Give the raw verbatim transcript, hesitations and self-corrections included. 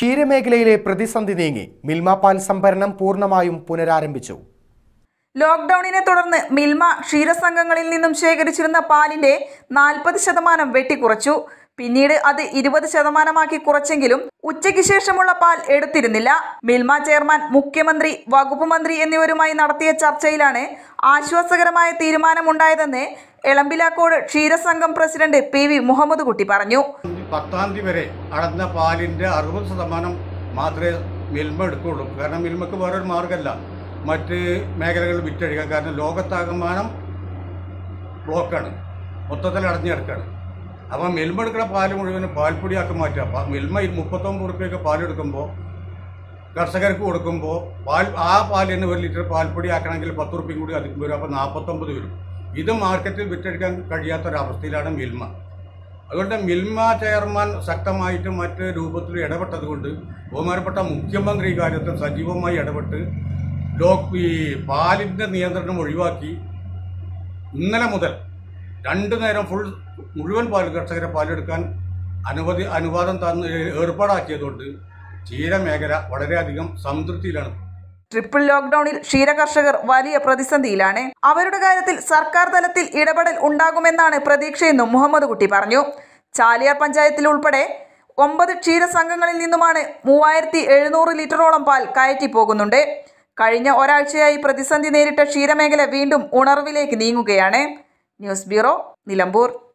ക്ഷീരമേഖലയിലെ പ്രതിസന്ധി നീങ്ങി. മിൽമ പാൽ സംഭരണം പൂർണ്ണമായും പുനരാരംഭിച്ചു. ലോക്ക്ഡൌണിനെ തുടർന്ന് മിൽമ ക്ഷീരസംഘങ്ങളിൽ നിന്നും ശേഖരിച്ചിരുന്ന പാലിന്റെ നാൽപ്പത് ശതമാനം വെട്ടിക്കുറച്ചു. പിന്നീട് അത് ഇരുപത് ശതമാനമാക്കി കുറച്ചെങ്കിലും ഉച്ചയ്ക്ക് ശേഷമുള്ള പാൽ എടുത്തിരുന്നില്ല. മിൽമ ചെയർമാൻ, മുഖ്യമന്ത്രി, വകുപ്പ് മന്ത്രി എന്നിവരുമായി നടത്തിയ ചർച്ചയിലാണ് ആശ്വാസകരമായ തീരുമാനമുണ്ടായതെന്ന് എളമ്പിലാക്കോട് ക്ഷീരസംഘം president P V Muhammad Kutty പറഞ്ഞു. പത്താം തീയതി വരെ അടന്ന പാലിന്റെ അറുപത് ശതമാനം മാത്രമേ മിൽമ എടുക്കുള്ളൂ. കാരണം മിൽമക്ക് വേറൊരു മാർഗമല്ല മറ്റ് മേഖലകളിൽ വിറ്റഴിക്കാൻ. കാരണം ലോകത്താകമാനം ബ്ലോക്കാണ്, മൊത്തത്തിൽ അടഞ്ഞെടുക്കാണ്. അപ്പം മിൽമ എടുക്കുന്ന പാല് മുഴുവനും പാൽപ്പൊടിയാക്കി മാറ്റുക. മിൽമ മുപ്പത്തൊമ്പത് റുപ്യൊക്കെ പാലെടുക്കുമ്പോൾ കർഷകർക്ക് കൊടുക്കുമ്പോൾ പാൽ ആ പാൽ തന്നെ ഒരു ലിറ്റർ പാൽപ്പൊടി ആക്കണമെങ്കിൽ പത്ത് റുപ്യം കൂടി അധികം വരും. അപ്പോൾ നാൽപ്പത്തൊമ്പത് വരും. ഇത് മാർക്കറ്റിൽ വിറ്റഴിക്കാൻ കഴിയാത്തൊരവസ്ഥയിലാണ് മിൽമ. അതുകൊണ്ട് മിൽമ ചെയർമാൻ ശക്തമായിട്ട് മറ്റ് രൂപത്തിൽ ഇടപെട്ടത് കൊണ്ട് ബഹുമാനപ്പെട്ട മുഖ്യമന്ത്രി ഇക്കാര്യത്തിൽ സജീവമായി ഇടപെട്ട് ലോക്ക് ഈ പാലിൻ്റെ നിയന്ത്രണം ഒഴിവാക്കി ഇന്നലെ മുതൽ രണ്ടു നേരം ഫുൾ മുഴുവൻ പാൽ കർഷകരെ പാലെടുക്കാൻ അനുമതി അനുവാദം തന്ന് ഏർപ്പാടാക്കിയതുകൊണ്ട് ക്ഷീരമേഖല വളരെയധികം സംതൃപ്തിയിലാണ്. ട്രിപ്പിൾ ലോക്ക്ഡൌണിൽ ക്ഷീരകർഷകർ വലിയ പ്രതിസന്ധിയിലാണ്. അവരുടെ കാര്യത്തിൽ സർക്കാർ തലത്തിൽ ഇടപെടൽ ഉണ്ടാകുമെന്നാണ് പ്രതീക്ഷയെന്നും മുഹമ്മദ് കുട്ടി പറഞ്ഞു. ചാലിയാർ പഞ്ചായത്തിൽ ഉൾപ്പെടെ ഒമ്പത് ക്ഷീരസംഘങ്ങളിൽ നിന്നുമാണ് മൂവായിരത്തി എഴുന്നൂറ് ലിറ്ററോളം പാൽ കയറ്റി പോകുന്നുണ്ട്. കഴിഞ്ഞ ഒരാഴ്ചയായി പ്രതിസന്ധി നേരിട്ട ക്ഷീരമേഖല വീണ്ടും ഉണർവിലേക്ക് നീങ്ങുകയാണ്. News bureau, Nilambur.